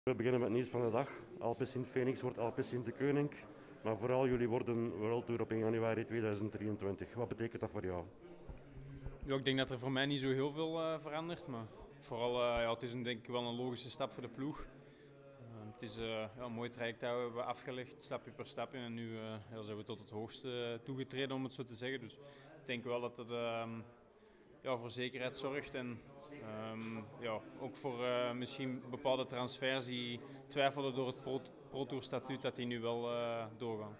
We beginnen met het nieuws van de dag. Alpecin Phoenix wordt Alpecin de Koning. Maar vooral, jullie worden World Tour op 1 januari 2023. Wat betekent dat voor jou? Ja, ik denk dat er voor mij niet zo heel veel verandert. Maar vooral, ja, het is denk ik wel een logische stap voor de ploeg. Het is ja, een mooi traject dat we hebben afgelegd, stapje per stapje. En nu ja, zijn we tot het hoogste toegetreden, om het zo te zeggen. Dus ik denk wel dat het ja, voor zekerheid zorgt. En ja, ook voor misschien bepaalde transfers die twijfelden door het Pro Tour statuut, dat die nu wel doorgaan.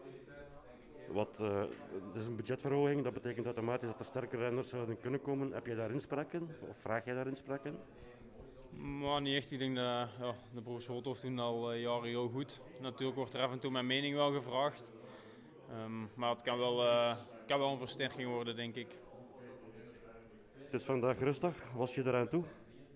Het is een budgetverhoging, dat betekent automatisch dat er sterkere renners zouden kunnen komen. Heb jij daar inspraak in? Of vraag jij daar inspraak in? Maar niet echt. Ik denk dat ja, de broers Holthoff doen al jaren heel goed. Natuurlijk wordt er af en toe mijn mening wel gevraagd. Maar het kan wel een versterking worden, denk ik. Het is vandaag rustig. Was je eraan toe?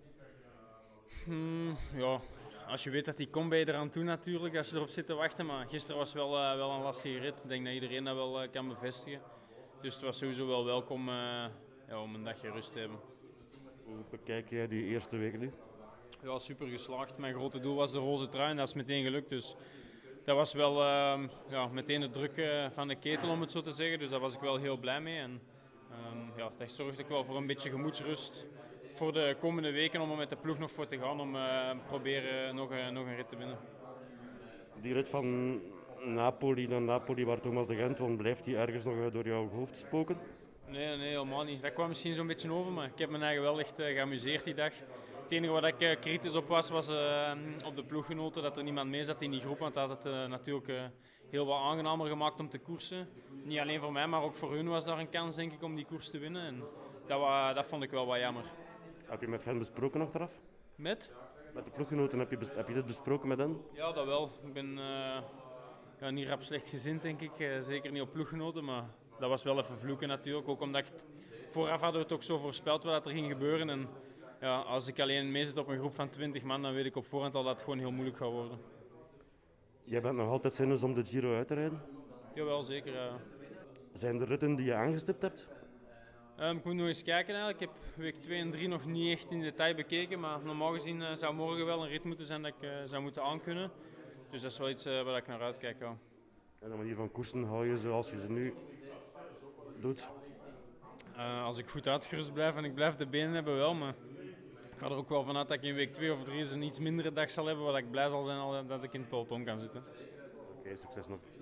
Ja, als je weet dat die komt, ben je eraan toe natuurlijk, als je erop zit te wachten. Maar gisteren was wel een lastige rit. Ik denk dat iedereen dat wel kan bevestigen. Dus het was sowieso wel welkom ja, om een dagje rust te hebben. Hoe bekijk jij die eerste week nu? Ja, super geslaagd. Mijn grote doel was de roze trui en dat is meteen gelukt. Dus dat was wel ja, meteen de druk van de ketel, om het zo te zeggen. Dus daar was ik wel heel blij mee. En ja, dat zorgde ook wel voor een beetje gemoedsrust voor de komende weken om er met de ploeg nog voor te gaan. Om proberen nog een rit te winnen. Die rit van Napoli naar Napoli, waar Thomas de Gent woont, blijft die ergens nog door jouw hoofd spoken? Nee, helemaal niet. Dat kwam misschien zo'n beetje over, maar ik heb me eigen wel echt geamuseerd die dag. Het enige waar ik kritisch op was op de ploeggenoten, dat er niemand mee zat in die groep. Want dat had het natuurlijk heel wat aangenamer gemaakt om te koersen. Niet alleen voor mij, maar ook voor hun was daar een kans, denk ik, om die koers te winnen. En dat vond ik wel wat jammer. Heb je met hen besproken achteraf? Met? Met de ploeggenoten heb je dit besproken met hen? Ja, dat wel. Ik ben ja, niet rap slecht gezind, denk ik. Zeker niet op ploeggenoten, maar dat was wel even vloeken natuurlijk. Ook omdat vooraf hadden we het ook zo voorspeld wat er ging gebeuren. En ja, als ik alleen mee zit op een groep van 20 man, dan weet ik op voorhand al dat het gewoon heel moeilijk gaat worden. Jij bent nog altijd zinnig om de Giro uit te rijden? Jawel, zeker. Zijn er ritten die je aangestipt hebt? Ik moet nog eens kijken eigenlijk. Ik heb week 2 en 3 nog niet echt in detail bekeken. Maar normaal gezien zou morgen wel een rit moeten zijn dat ik zou moeten aankunnen. Dus dat is wel iets waar ik naar uitkijk. Ja. En de manier van koersen hou je zoals je ze nu doet? Als ik goed uitgerust blijf en ik blijf de benen hebben wel. Maar ik ga er ook wel vanuit dat ik in week 2 of 3 een iets mindere dag zal hebben. Waar ik blij zal zijn dat ik in het peloton kan zitten. Oké, succes nog.